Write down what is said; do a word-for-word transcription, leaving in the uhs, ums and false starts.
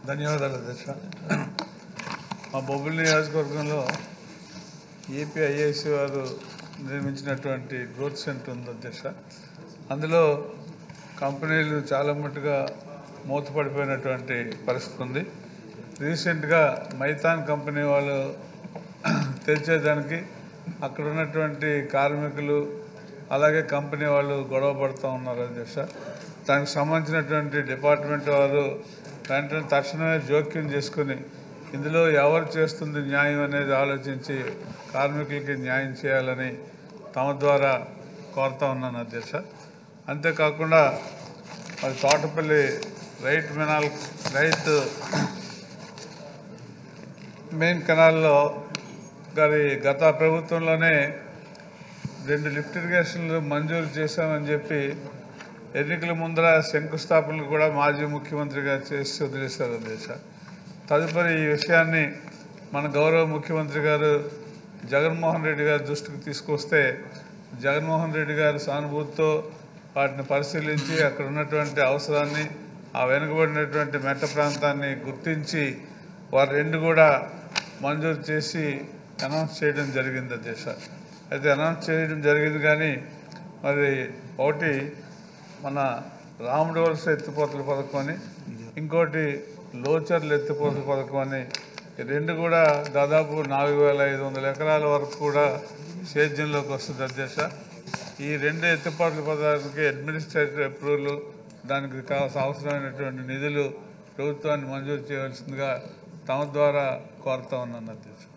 ధన్యవాదాలు అధ్యక్ష. మా బొబ్బిలి నియోజకవర్గంలో ఏపీ ఐఏఎస్ వారు నిర్మించినటువంటి గ్రోత్ సెంటర్ ఉంది అధ్యక్ష. అందులో కంపెనీలు చాలా మట్టుగా మూతపడిపోయినటువంటి పరిస్థితి ఉంది. రీసెంట్గా మైతాన్ కంపెనీ వాళ్ళు తెరిచేదానికి అక్కడ ఉన్నటువంటి కార్మికులు అలాగే కంపెనీ వాళ్ళు గొడవ పడుతూ ఉన్నారు అధ్యక్ష. దానికి సంబంధించినటువంటి డిపార్ట్మెంట్ వారు వెంటనే తక్షణమే జోక్యం చేసుకుని ఇందులో ఎవరు చేస్తుంది న్యాయం అనేది ఆలోచించి కార్మికులకి న్యాయం చేయాలని తమ ద్వారా కోరుతా ఉన్నాను అధ్యక్ష. అంతేకాకుండా మరి తోటపల్లి రైట్ కెనాల్ రైతు మెయిన్ కెనాల్లో గారి గత ప్రభుత్వంలోనే రెండు లిఫ్ట్ ఇరిగేషన్లు మంజూరు చేశామని చెప్పి ఎన్నికల ముందర శంకుస్థాపనలు కూడా మాజీ ముఖ్యమంత్రిగా చేసి వదిలేశారు అధ్యక్ష. తదుపరి ఈ విషయాన్ని మన గౌరవ ముఖ్యమంత్రి గారు జగన్మోహన్ రెడ్డి గారి దృష్టికి తీసుకొస్తే జగన్మోహన్ రెడ్డి గారి సానుభూతితో వాటిని పరిశీలించి అక్కడ ఉన్నటువంటి అవసరాన్ని ఆ వెనుకబడినటువంటి మెట్ట ప్రాంతాన్ని గుర్తించి వారు రెండు కూడా మంజూరు చేసి అనౌన్స్ చేయడం జరిగింది అధ్యక్ష. అయితే అనౌన్స్ చేయడం జరిగింది కానీ మరి ఒకటి మన రాముడి వలస ఎత్తిపోతల పథకం అని, ఇంకోటి లోచర్ల ఎత్తిపోతల పథకం అని, రెండు కూడా దాదాపు నాలుగు వేల ఐదు వందల ఎకరాల వరకు కూడా సేద్యంలోకి వస్తుంది అధ్యక్ష. ఈ రెండు ఎత్తిపోతల పథకానికి అడ్మినిస్ట్రేటివ్ అప్రూవల్, దానికి కావాల్సిన అవసరమైనటువంటి నిధులు ప్రభుత్వాన్ని మంజూరు చేయవలసిందిగా తమ ద్వారా కోరుతా ఉన్నాను అధ్యక్ష.